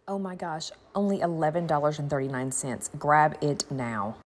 Oh my gosh, only $11.39. Grab it now.